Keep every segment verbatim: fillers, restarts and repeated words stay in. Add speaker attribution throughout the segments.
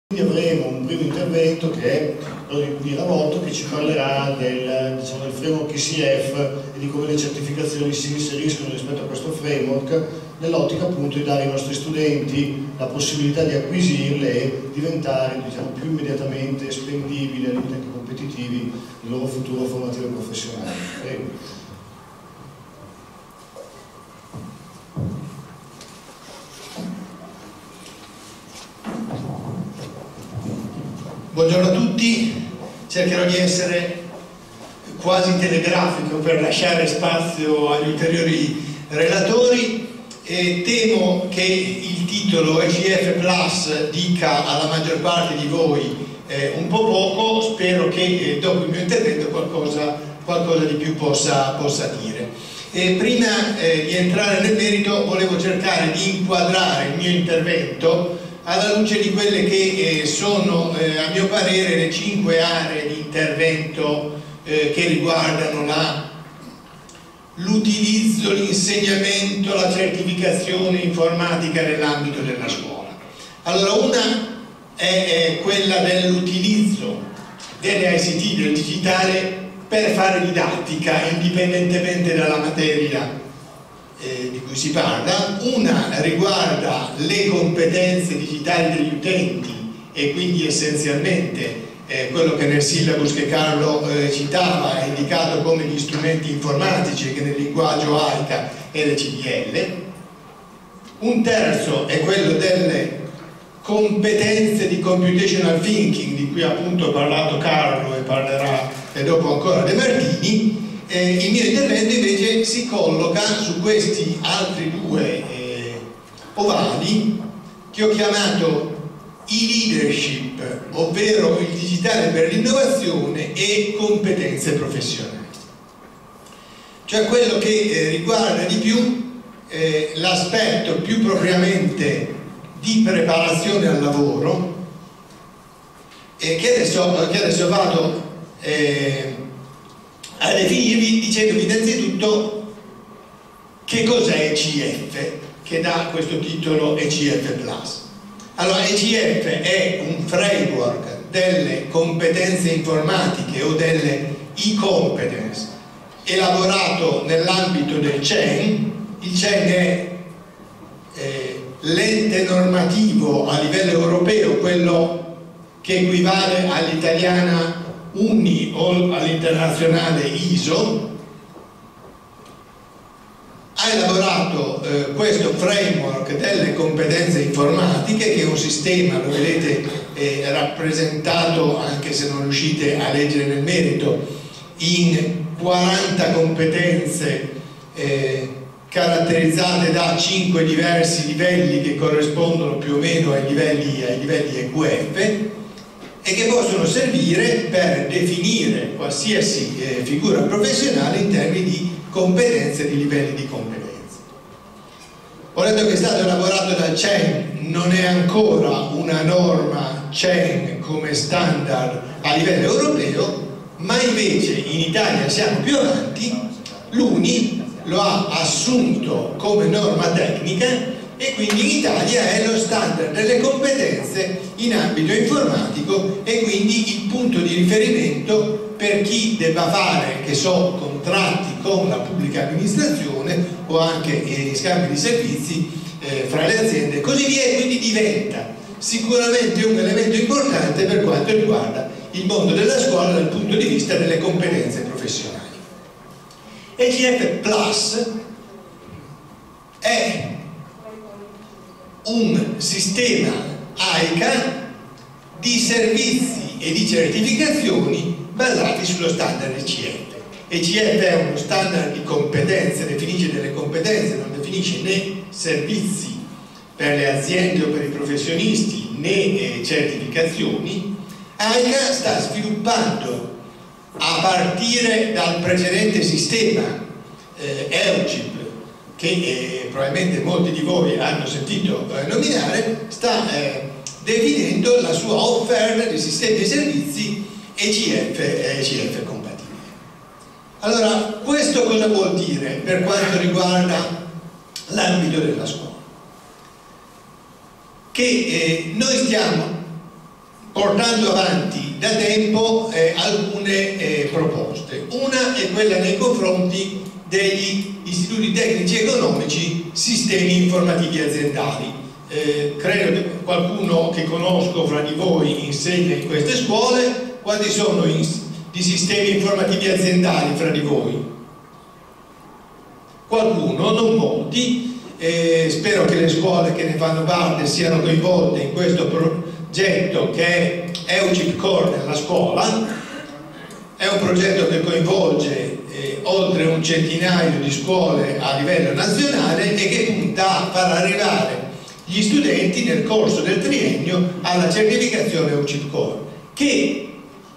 Speaker 1: Quindi avremo un primo intervento che è quello di Ramotto, che ci parlerà del, diciamo, del framework I C F e di come le certificazioni si inseriscono rispetto a questo framework, nell'ottica appunto di dare ai nostri studenti la possibilità di acquisirle e diventare, diciamo, più immediatamente spendibili, anche competitivi nel loro futuro formativo e professionale. Prego.
Speaker 2: Buongiorno a tutti, cercherò di essere quasi telegrafico per lasciare spazio agli ulteriori relatori e temo che il titolo E C F Plus dica alla maggior parte di voi eh, un po' poco. Spero che eh, dopo il mio intervento qualcosa, qualcosa di più possa, possa dire. E prima eh, di entrare nel merito volevo cercare di inquadrare il mio intervento alla luce di quelle che eh, sono, eh, a mio parere, le cinque aree di intervento eh, che riguardano l'utilizzo, l'insegnamento, la certificazione informatica nell'ambito della scuola. Allora, una è, è quella dell'utilizzo delle I C T, del digitale, per fare didattica, indipendentemente dalla materia Eh, di cui si parla. Una riguarda le competenze digitali degli utenti e quindi essenzialmente eh, quello che nel syllabus che Carlo eh, citava è indicato come gli strumenti informatici, che nel linguaggio A I C A è l'E C D L. Un terzo è quello delle competenze di computational thinking, di cui appunto ha parlato Carlo e parlerà e dopo ancora De Martini. Eh, il mio intervento invece si colloca su questi altri due eh, ovali che ho chiamato e-leadership, ovvero il digitale per l'innovazione, e competenze professionali, cioè quello che eh, riguarda di più eh, l'aspetto più propriamente di preparazione al lavoro, eh, che, adesso, che adesso vado eh, a definirvi dicendovi innanzitutto che cos'è E C F, che dà questo titolo E C F Plus. Allora, E C F è un framework delle competenze informatiche o delle e-competence elaborato nell'ambito del C E N. Il C E N è eh, l'ente normativo a livello europeo, quello che equivale all'italiana U N I o all'internazionale I S O. Ha elaborato eh, questo framework delle competenze informatiche, che è un sistema, lo vedete eh, rappresentato, anche se non riuscite a leggere nel merito, in quaranta competenze eh, caratterizzate da cinque diversi livelli che corrispondono più o meno ai livelli, ai livelli E Q F, e che possono servire per definire qualsiasi eh, figura professionale in termini di competenze e di livelli di competenze. Ho detto che è stato elaborato dal C E N, non è ancora una norma C E N come standard a livello europeo, ma invece in Italia siamo più avanti. L'U N I lo ha assunto come norma tecnica e quindi in Italia è lo standard delle competenze in ambito informatico, e quindi il punto di riferimento per chi debba fare, che so, contratti con la pubblica amministrazione o anche eh, scambi di servizi eh, fra le aziende e così via, e quindi diventa sicuramente un elemento importante per quanto riguarda il mondo della scuola dal punto di vista delle competenze professionali. E C F Plus è un sistema A I C A di servizi e di certificazioni basati sullo standard E C F. E C F è uno standard di competenze, definisce delle competenze, non definisce né servizi per le aziende o per i professionisti né eh, certificazioni. A I C A sta sviluppando, a partire dal precedente sistema eh, E L G I P, che eh, probabilmente molti di voi hanno sentito eh, nominare, sta eh, definendo la sua offerta di sistemi e servizi E C F e E C F compatibili. Allora, questo cosa vuol dire per quanto riguarda l'ambito della scuola? Che eh, noi stiamo portando avanti da tempo eh, alcune eh, proposte. Una è quella nei confronti degli istituti tecnici economici, sistemi informativi aziendali. Eh, credo che qualcuno che conosco fra di voi insegna in queste scuole. Quanti sono i sistemi informativi aziendali fra di voi? Qualcuno, non molti. Eh, spero che le scuole che ne fanno parte siano coinvolte in questo progetto che è EUCIP Core nella scuola. È un progetto che coinvolge eh, oltre un centinaio di scuole a livello nazionale e che punta a far arrivare gli studenti nel corso del triennio alla certificazione EUCIP Core, che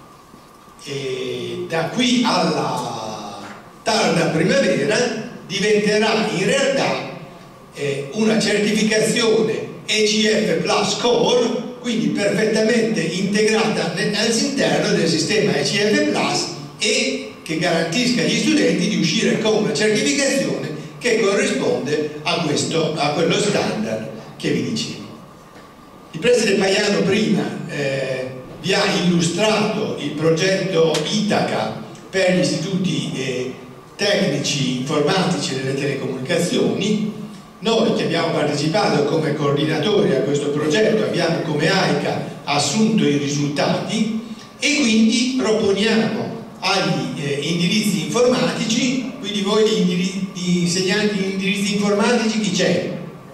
Speaker 2: eh, da qui alla tarda primavera diventerà in realtà eh, una certificazione E C F Plus Core, quindi perfettamente integrata all'interno del sistema E C F Plus e che garantisca agli studenti di uscire con una certificazione che corrisponde a, questo, a quello standard che vi dicevo. Il preside Paiano prima eh, vi ha illustrato il progetto Itaca per gli istituti eh, tecnici informatici delle telecomunicazioni. Noi che abbiamo partecipato come coordinatori a questo progetto abbiamo come AICA assunto i risultati e quindi proponiamo agli eh, indirizzi informatici, quindi voi gli, indirizzi, gli insegnanti di indirizzi informatici, chi c'è?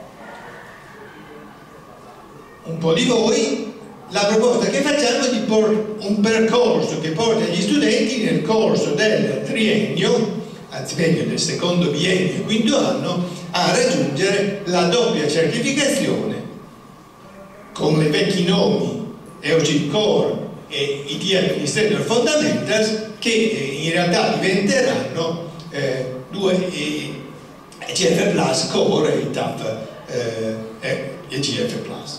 Speaker 2: Un po' di voi. La proposta che facciamo è di un percorso che porta gli studenti nel corso del triennio, anzi meglio del secondo biennio e quinto anno, a raggiungere la doppia certificazione con i vecchi nomi EUCIP Core e I T Administrator Fundamentals, che eh, in realtà diventeranno eh, due E C F Plus Core e I T A F eh, E C F Plus.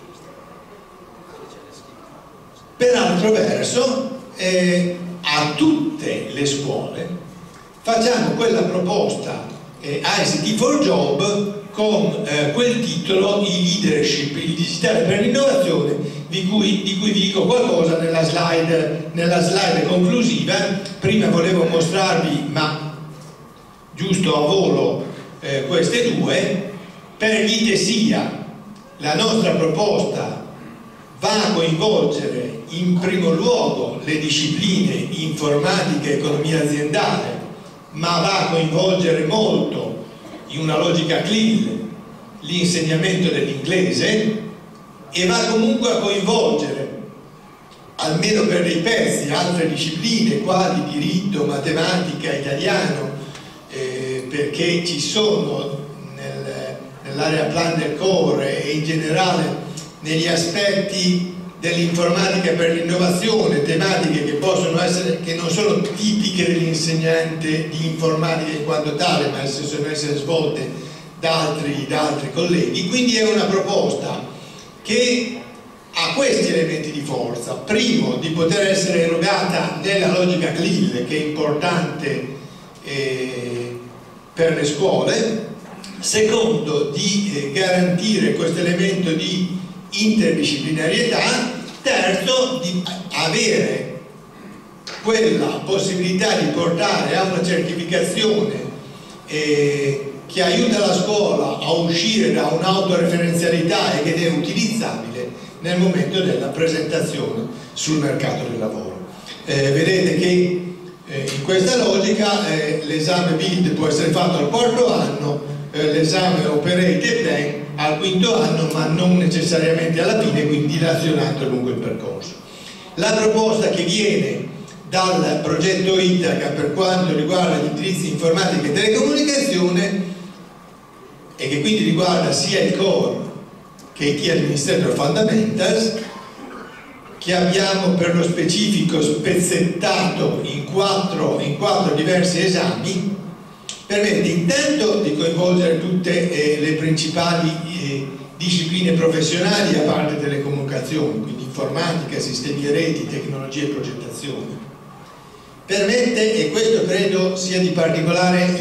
Speaker 2: Per altro verso, eh, a tutte le scuole facciamo quella proposta eh, I C T for Job con eh, quel titolo, i leadership, il digitale per l'innovazione, di cui, di cui vi dico qualcosa nella slide, nella slide conclusiva. Prima volevo mostrarvi, ma giusto a volo, eh, queste due. Per l'I T E S I A la nostra proposta va a coinvolgere in primo luogo le discipline informatica e economia aziendale, ma va a coinvolgere molto, in una logica C L I L, l'insegnamento dell'inglese, e va comunque a coinvolgere, almeno per dei pezzi, altre discipline quali diritto, matematica, italiano, eh, perché ci sono nel, nell'area Plan del Core e in generale negli aspetti dell'informatica per l'innovazione, tematiche che possono essere, che non sono tipiche dell'insegnante di informatica in quanto tale, ma possono essere svolte da altri, da altri colleghi. Quindi è una proposta che ha questi elementi di forza: primo, di poter essere erogata nella logica C L I L, che è importante eh, per le scuole; secondo, di eh, garantire questo elemento di interdisciplinarietà; terzo, di avere quella possibilità di portare a una certificazione eh, che aiuta la scuola a uscire da un'autoreferenzialità e che è utilizzabile nel momento della presentazione sul mercato del lavoro. Eh, vedete che eh, in questa logica eh, l'esame BID può essere fatto al quarto anno, eh, l'esame Operate e Plan al quinto anno, ma non necessariamente alla fine, quindi dilazionando lungo il percorso. La proposta che viene dal progetto Itaca per quanto riguarda gli indirizzi informatica e telecomunicazione, e che quindi riguarda sia il Core che i T Administrator Fundamentals, che abbiamo per lo specifico spezzettato in quattro, in quattro diversi esami, permette intanto di coinvolgere tutte eh, le principali eh, discipline professionali a parte telecomunicazioni, quindi informatica, sistemi e reti, tecnologia e progettazione. Permette, e questo credo sia di particolare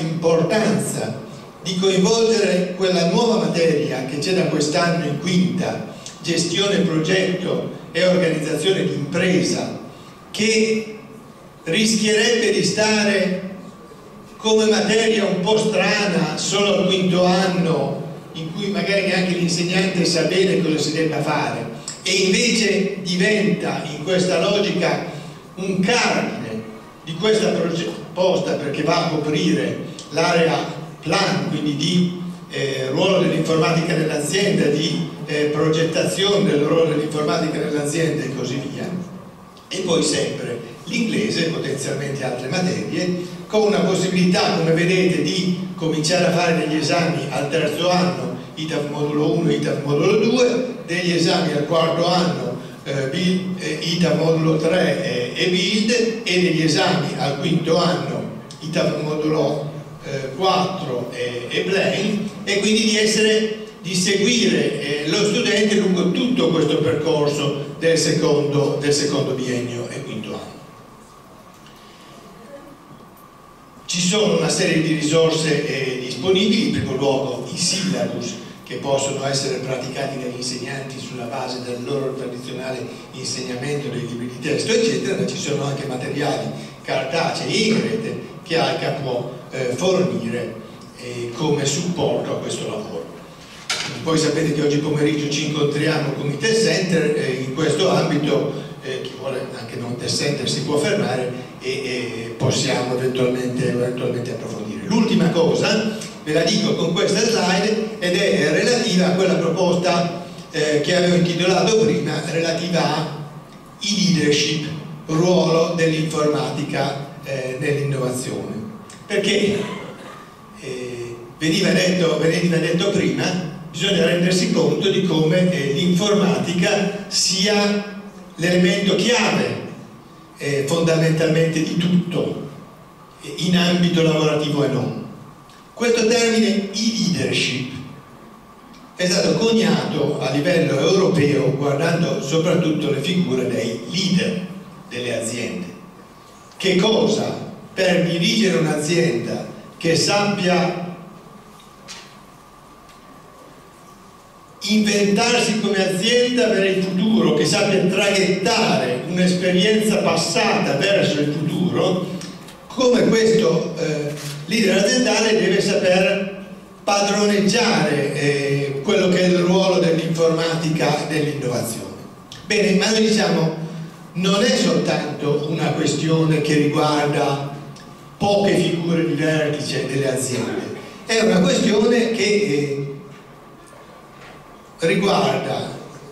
Speaker 2: importanza, di coinvolgere quella nuova materia che c'è da quest'anno in quinta, gestione progetto e organizzazione di impresa, che rischierebbe di stare come materia un po' strana solo al quinto anno, in cui magari neanche l'insegnante sa bene cosa si debba fare, e invece diventa in questa logica un cardine di questa proposta, perché va a coprire l'area plan, quindi di eh, ruolo dell'informatica nell'azienda, di eh, progettazione del ruolo dell'informatica nell'azienda e così via, e poi sempre l'inglese, potenzialmente altre materie, con una possibilità, come vedete, di cominciare a fare degli esami al terzo anno, I T A F modulo uno, I T A F modulo due, degli esami al quarto anno, eh, eh, I T A F modulo tre eh, e BUILD, e degli esami al quinto anno, I T A F modulo eh, quattro e, e Blaine, e quindi di essere di seguire eh, lo studente lungo tutto questo percorso del secondo, del secondo biennio e quinto anno. Ci sono una serie di risorse eh, disponibili, in primo luogo i syllabus, che possono essere praticati dagli insegnanti sulla base del loro tradizionale insegnamento, dei libri di testo, eccetera, ma ci sono anche materiali cartacei in rete che A I C A può eh, fornire eh, come supporto a questo lavoro. Poi sapete che oggi pomeriggio ci incontriamo con i test center, eh, in questo ambito eh, chi vuole anche non test center si può fermare e, e possiamo eventualmente, eventualmente approfondire. L'ultima cosa ve la dico con questa slide, ed è relativa a quella proposta eh, che avevo intitolato prima, relativa a i leadership, ruolo dell'informatica eh, nell'innovazione, perché eh, veniva detto, veniva detto prima, bisogna rendersi conto di come eh, l'informatica sia l'elemento chiave eh, fondamentalmente di tutto, eh, in ambito lavorativo e non. Questo termine e-leadership è stato coniato a livello europeo guardando soprattutto le figure dei leader delle aziende. Che cosa? Per dirigere un'azienda che sappia inventarsi come azienda per il futuro, che sappia traghettare un'esperienza passata verso il futuro, come questo eh, leader aziendale deve saper padroneggiare eh, quello che è il ruolo dell'informatica e dell'innovazione. Bene, ma noi diciamo non è soltanto una questione che riguarda poche figure di vertice delle aziende, è una questione che eh, riguarda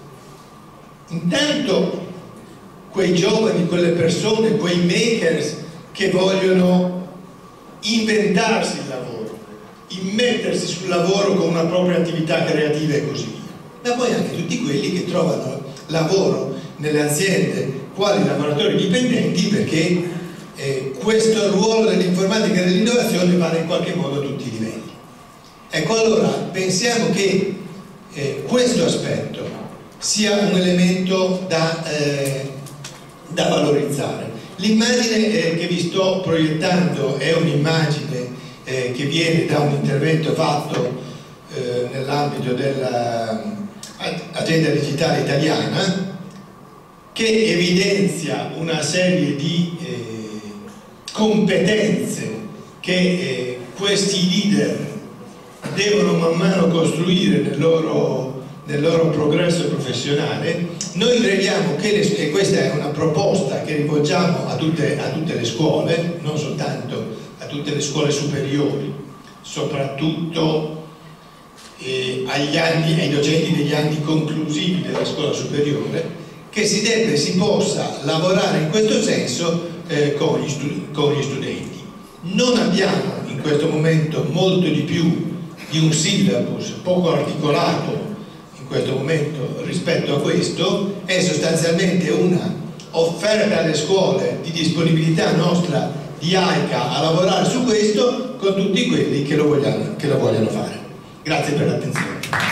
Speaker 2: intanto quei giovani, quelle persone, quei makers che vogliono inventarsi il lavoro, immettersi sul lavoro con una propria attività creativa e così via, ma poi anche tutti quelli che trovano lavoro nelle aziende quali lavoratori dipendenti, perché eh, questo ruolo dell'informatica e dell'innovazione vale in qualche modo a tutti i livelli. Ecco, allora pensiamo che eh, questo aspetto sia un elemento da, eh, da valorizzare. L'immagine eh, che vi sto proiettando è un'immagine eh, che viene da un intervento fatto eh, nell'ambito dell'agenda digitale italiana, che evidenzia una serie di eh, competenze che eh, questi leader devono man mano costruire nel loro, nel loro progresso professionale. Noi crediamo che, le, e questa è una proposta che rivolgiamo a tutte, a tutte le scuole, non soltanto a tutte le scuole superiori, soprattutto eh, agli anni, ai docenti degli anni conclusivi della scuola superiore, che si deve, si possa lavorare in questo senso eh, con, gli studi- con gli studenti. Non abbiamo in questo momento molto di più di un syllabus poco articolato in questo momento rispetto a questo, è sostanzialmente una offerta alle scuole di disponibilità nostra di A I C A a lavorare su questo con tutti quelli che lo vogliono, che lo vogliono fare. Grazie per l'attenzione.